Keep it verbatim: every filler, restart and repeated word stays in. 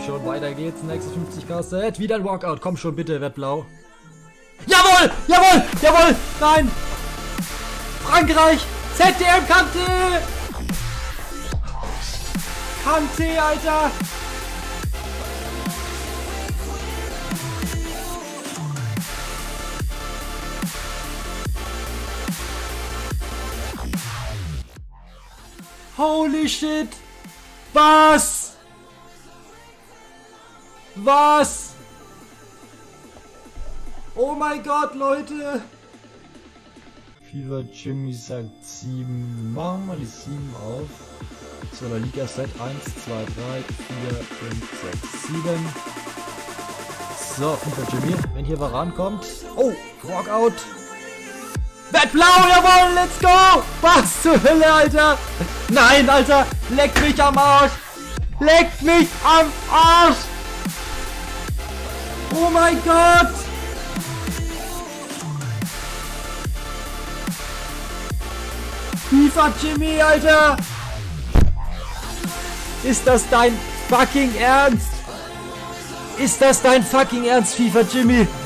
schon, weiter geht's. Nächste fünfzig K Set. Wieder ein Walkout. Komm schon, bitte, werd blau. Jawohl! Jawohl! Jawohl! Nein! Frankreich! Z D M Kante! Kante, Alter! Holy shit! Was? Was? Oh mein Gott, Leute! FIFA Jimmy sagt sieben. Machen wir die sieben auf. So, La Liga Set eins, zwei, drei, vier, fünf, sechs, sieben. So, FIFA Jimmy, wenn hier was rankommt. Oh, Walkout. Werd blau, jawohl, let's go! Was zur Hölle, Alter? Nein, Alter, leck mich am Arsch! Leck mich am Arsch! Oh mein Gott! FIFA Jimmy, Alter! Ist das dein fucking Ernst? Ist das dein fucking Ernst, FIFA Jimmy?